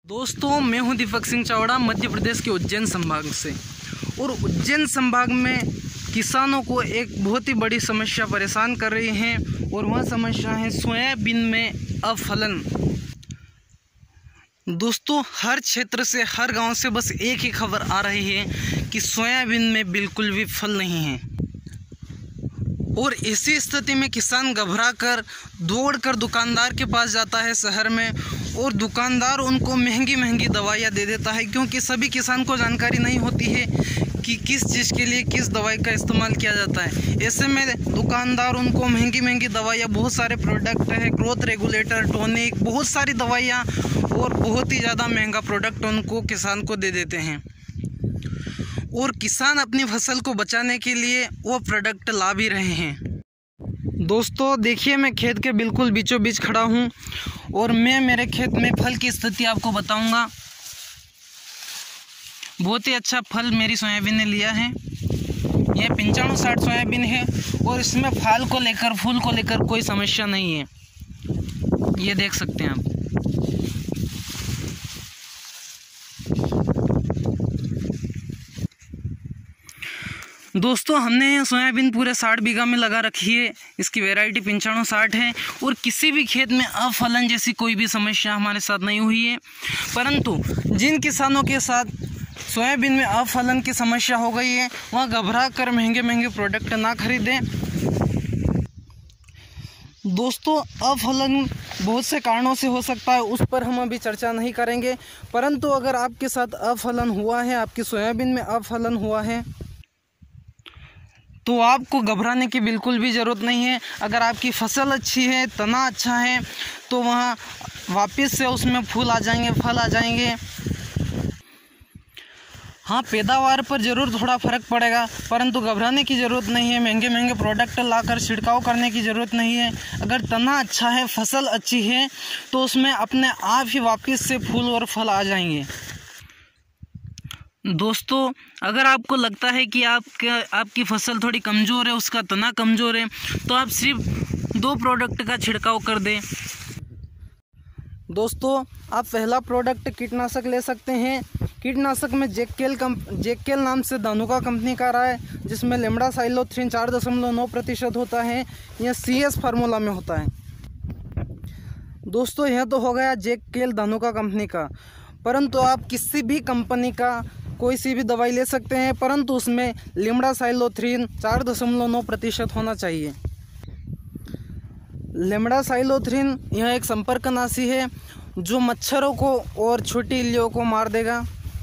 दोस्तों, मैं हूं दीपक सिंह चावड़ा, मध्य प्रदेश के उज्जैन संभाग से। और उज्जैन संभाग में किसानों को एक बहुत ही बड़ी समस्या परेशान कर रही है और वह समस्या है सोयाबीन में अफलन। दोस्तों, हर क्षेत्र से, हर गांव से बस एक ही खबर आ रही है कि सोयाबीन में बिल्कुल भी फल नहीं है। और इसी स्थिति में किसान घबराकर दौड़कर दुकानदार के पास जाता है शहर में, और दुकानदार उनको महंगी महंगी दवाइयाँ दे देता है, क्योंकि सभी किसान को जानकारी नहीं होती है कि किस चीज़ के लिए किस दवाई का इस्तेमाल किया जाता है। ऐसे में दुकानदार उनको महंगी महंगी दवाइयाँ, बहुत सारे प्रोडक्ट है, ग्रोथ रेगुलेटर, टॉनिक, बहुत सारी दवाइयाँ और बहुत ही ज़्यादा महंगा प्रोडक्ट उनको किसान को दे देते हैं। और किसान अपनी फसल को बचाने के लिए वो प्रोडक्ट ला भी रहे हैं। दोस्तों देखिए, मैं खेत के बिल्कुल बीचों बीच खड़ा हूँ और मैं मेरे खेत में फल की स्थिति आपको बताऊंगा। बहुत ही अच्छा फल मेरी सोयाबीन ने लिया है। यह 95-60 सोयाबीन है और इसमें फल को लेकर, फूल को लेकर कोई समस्या नहीं है। ये देख सकते हैं आप। दोस्तों, हमने सोयाबीन पूरे 60 बीघा में लगा रखी है। इसकी वैरायटी 95-60 है और किसी भी खेत में अफलन जैसी कोई भी समस्या हमारे साथ नहीं हुई है। परंतु जिन किसानों के साथ सोयाबीन में अफलन की समस्या हो गई है, वह घबरा कर महंगे महंगे प्रोडक्ट ना खरीदें। दोस्तों, अफलन बहुत से कारणों से हो सकता है, उस पर हम अभी चर्चा नहीं करेंगे। परंतु अगर आपके साथ अफलन हुआ है, आपकी सोयाबीन में अफलन हुआ है, तो आपको घबराने की बिल्कुल भी ज़रूरत नहीं है। अगर आपकी फसल अच्छी है, तना अच्छा है, तो वहाँ वापस से उसमें फूल आ जाएंगे, फल आ जाएंगे। हाँ, पैदावार पर ज़रूर थोड़ा फ़र्क पड़ेगा, परंतु घबराने की ज़रूरत नहीं है। महंगे महंगे प्रोडक्ट लाकर छिड़काव करने की ज़रूरत नहीं है। अगर तना अच्छा है, फसल अच्छी है, तो उसमें अपने आप ही वापस से फूल और फल आ जाएंगे। दोस्तों, अगर आपको लगता है कि आपकी फसल थोड़ी कमज़ोर है, उसका तना कमज़ोर है, तो आप सिर्फ 2 प्रोडक्ट का छिड़काव कर दें। दोस्तों, आप पहला प्रोडक्ट कीटनाशक ले सकते हैं। कीटनाशक में जेकेल नाम से धानुका कंपनी का रहा है, जिसमें लेमडासाइलोथ्रिन 4.9% होता है। यह CS फार्मूला में होता है। दोस्तों, यह तो हो गया जेकेल धानुका कंपनी का। परंतु आप किसी भी कंपनी का कोई सी भी दवाई ले सकते हैं, परंतु उसमें लेमडासाइलोथ्रिन 4.9% होना चाहिए। लेमडासाइलोथ्रिन यह एक संपर्कनाशी है जो मच्छरों को और छोटी इल्लियों को मार देगा।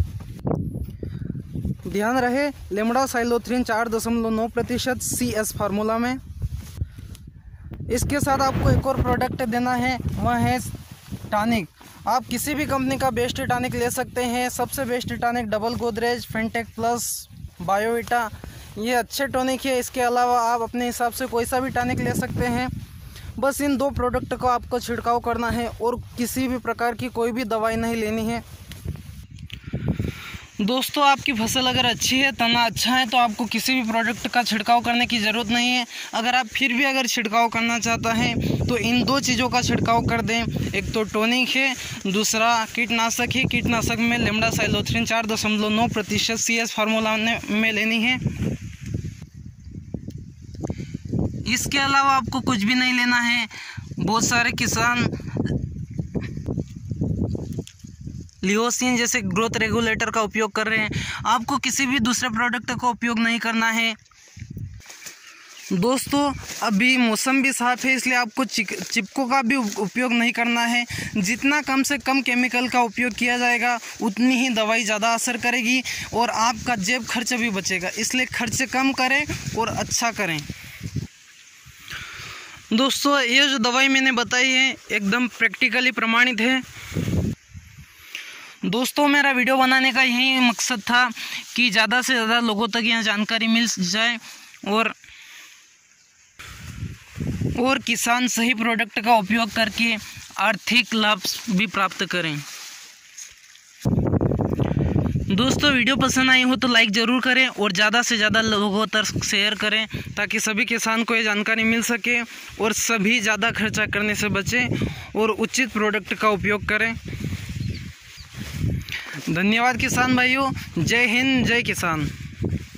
ध्यान रहे, लेमडासाइलोथ्रिन 4.9% CS फार्मूला में। इसके साथ आपको एक और प्रोडक्ट देना है, वह है टॉनिक। आप किसी भी कंपनी का बेस्ट टॉनिक ले सकते हैं। सबसे बेस्ट टॉनिक डबल गोदरेज, फेंटेक प्लस, बायोविटा, ये अच्छे टॉनिक है। इसके अलावा आप अपने हिसाब से कोई सा भी टॉनिक ले सकते हैं। बस इन 2 प्रोडक्ट को आपको छिड़काव करना है और किसी भी प्रकार की कोई भी दवाई नहीं लेनी है। दोस्तों, आपकी फसल अगर अच्छी है, तना अच्छा है, तो आपको किसी भी प्रोडक्ट का छिड़काव करने की ज़रूरत नहीं है। अगर आप फिर भी अगर छिड़काव करना चाहता है, तो इन 2 चीज़ों का छिड़काव कर दें। एक तो टॉनिक है, दूसरा कीटनाशक है। कीटनाशक में लेमडासाइलोथ्रिन 4.9% CS फार्मूला में लेनी है। इसके अलावा आपको कुछ भी नहीं लेना है। बहुत सारे किसान लियोसिन जैसे ग्रोथ रेगुलेटर का उपयोग कर रहे हैं। आपको किसी भी दूसरे प्रोडक्ट का उपयोग नहीं करना है। दोस्तों, अभी मौसम भी साफ़ है, इसलिए आपको चिपको का भी उपयोग नहीं करना है। जितना कम से कम केमिकल का उपयोग किया जाएगा, उतनी ही दवाई ज़्यादा असर करेगी और आपका जेब खर्च भी बचेगा। इसलिए खर्च कम करें और अच्छा करें। दोस्तों, ये जो दवाई मैंने बताई है एकदम प्रैक्टिकली प्रमाणित है। दोस्तों, मेरा वीडियो बनाने का यही मकसद था कि ज़्यादा से ज़्यादा लोगों तक यह जानकारी मिल जाए और किसान सही प्रोडक्ट का उपयोग करके आर्थिक लाभ भी प्राप्त करें। दोस्तों, वीडियो पसंद आई हो तो लाइक ज़रूर करें और ज़्यादा से ज़्यादा लोगों तक शेयर करें, ताकि सभी किसान को ये जानकारी मिल सके और सभी ज़्यादा खर्चा करने से बचें और उचित प्रोडक्ट का उपयोग करें। धन्यवाद किसान भाइयों। जय हिंद, जय किसान।